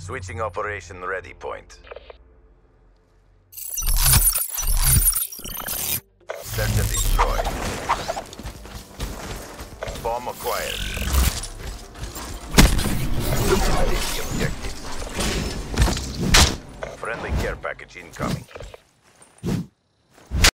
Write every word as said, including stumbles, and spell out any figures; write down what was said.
Switching operation ready point. Search and destroy. Bomb acquired. Eliminate the objective. Friendly care package incoming.